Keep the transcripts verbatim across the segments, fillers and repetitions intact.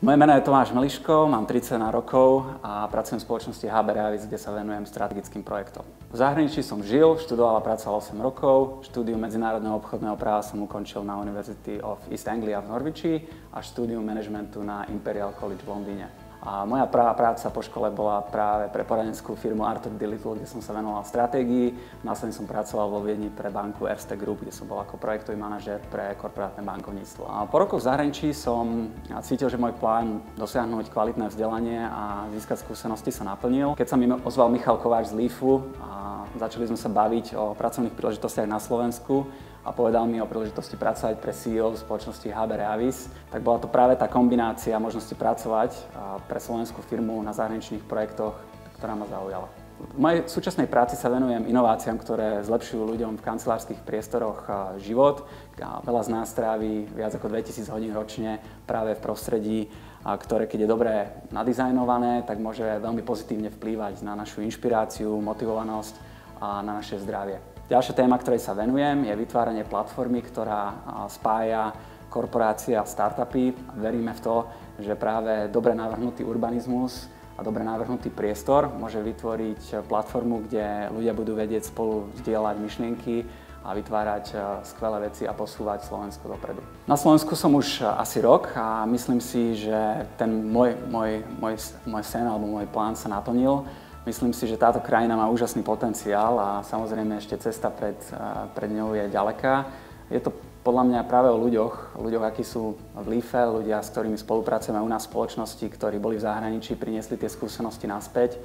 Moje meno je Tomáš Meliško, mám tridsaťjeden rokov a pracujem v spoločnosti há bé Reavis, kde sa venujem strategickým projektom. V zahraničí som žil, študoval a pracoval osem rokov. Štúdium medzinárodného obchodného práva som ukončil na University of East Anglia v Norwichi a štúdium managementu na Imperial College v Londýne. A moja prvá práca po škole bola práve pre poradenskú firmu Arthur D. Little, kde som sa venoval stratégii. Následne som pracoval vo Viedni pre banku Erste Group, kde som bol ako projektový manažér pre korporátne bankovníctvo. A po rokoch v zahraničí som cítil, že môj plán dosiahnuť kvalitné vzdelanie a získať skúsenosti sa naplnil. Keď sa mi ozval Michal Kováč z lífu a začali sme sa baviť o pracovných príležitostiach na Slovensku, a povedal mi o príležitosti pracovať pre sí í ó v spoločnosti há bé Reavis, tak bola to práve tá kombinácia možnosti pracovať pre slovenskú firmu na zahraničných projektoch, ktorá ma zaujala. V mojej súčasnej práci sa venujem inováciám, ktoré zlepšujú ľuďom v kancelárskych priestoroch život. Veľa z nás trávi viac ako dvetisíc hodín ročne práve v prostredí, ktoré keď je dobre nadizajnované, tak môže veľmi pozitívne vplývať na našu inšpiráciu, motivovanosť a na naše zdravie. Ďalšia téma, ktorej sa venujem, je vytváranie platformy, ktorá spája korporácie a startupy. Veríme v to, že práve dobre navrhnutý urbanizmus a dobre navrhnutý priestor môže vytvoriť platformu, kde ľudia budú vedieť spolu zdieľať myšlienky a vytvárať skvelé veci a posúvať Slovensko dopredu. Na Slovensku som už asi rok a myslím si, že ten môj, môj, môj, môj sen alebo môj plán sa naplnil. Myslím si, že táto krajina má úžasný potenciál a samozrejme ešte cesta pred, pred ňou je ďaleká. Je to podľa mňa práve o ľuďoch, ľuďoch, akí sú v lífe, ľudia, s ktorými spolupracujeme u nás v spoločnosti, ktorí boli v zahraničí, priniesli tie skúsenosti naspäť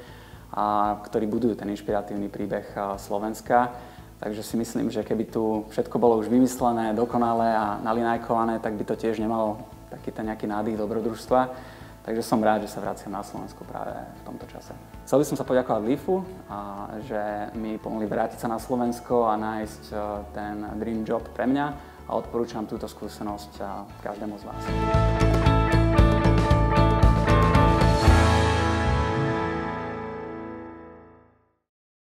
a ktorí budujú ten inšpiratívny príbeh Slovenska. Takže si myslím, že keby tu všetko bolo už vymyslené, dokonalé a nalinajkované, tak by to tiež nemalo taký ten nejaký nádych dobrodružstva. Takže som rád, že sa vraciam na Slovensku práve v tomto čase. Chcel by som sa poďakovať lífu, a že mi pomohli vrátiť sa na Slovensko a nájsť ten dream job pre mňa a odporúčam túto skúsenosť každému z vás.